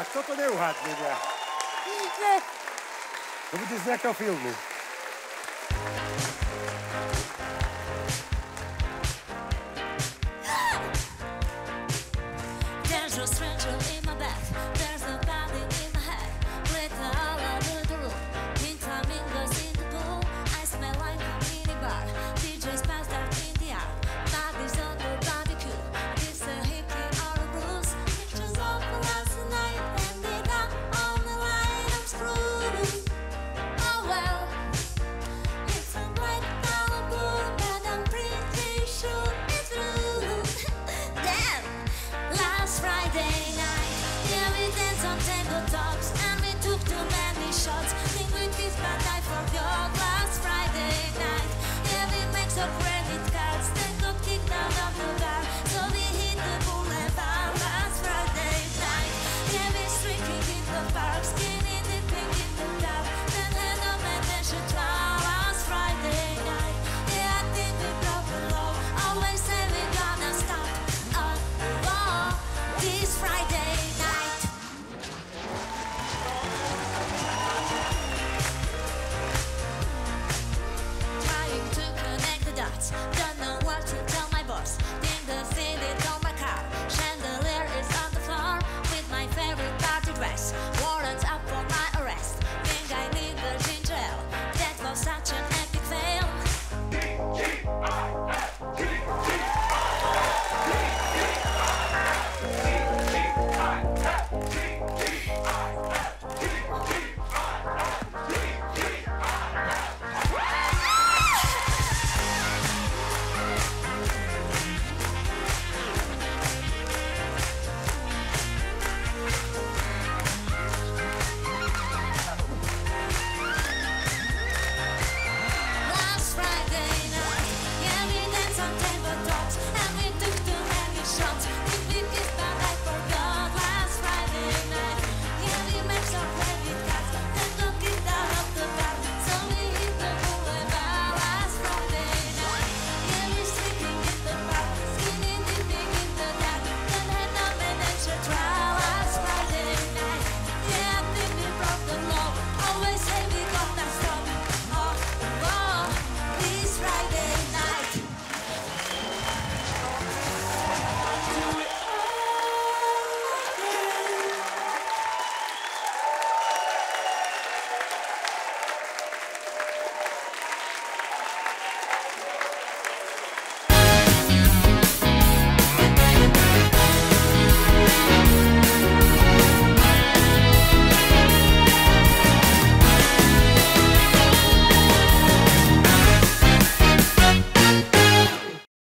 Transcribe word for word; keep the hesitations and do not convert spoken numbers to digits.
A kto to neuhádne? Ne. To bude z nejakého filmu. There's a stranger in my back, there's a body in my head. Glitter all over the room, pink flamingos in the pool. I smell like a minibar, D J's passed out in the air. Bodies on the barbecue, this a hickey or a bruise. Pictures of last night, ended up on the line, I'm screwed. Oh well, it's a bright color blue, but I'm pretty sure it's blue. Damn! Last Friday night, yeah, we danced on tabletops and we took too many shots. Think we kissed, but I forgot.